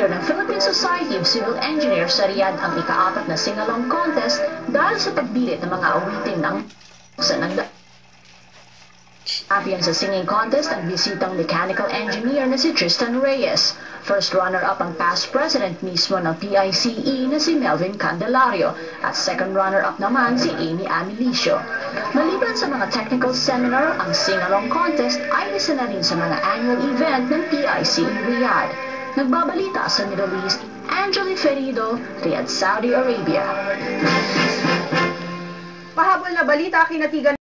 Winner ng Philippine Society of Civil Engineers sa Riyadh ang ika-4 na sing-along contest dahil sa pagbirit ng mga awitin ng champion sa singing contest ang bisitang mechanical engineer na si Tristan Reyes. First runner-up ang past president mismo ng PICE na si Melvin Candelario at second runner-up naman si Amy Amilicio. Maliban sa mga technical seminar, ang sing-along contest ay isa na rin sa mga annual event ng PICE Riyadh. Nagbabalita sa Middle East, Angeli Ferido, Riyadh, Saudi Arabia. Mahabol na balita, kinatigan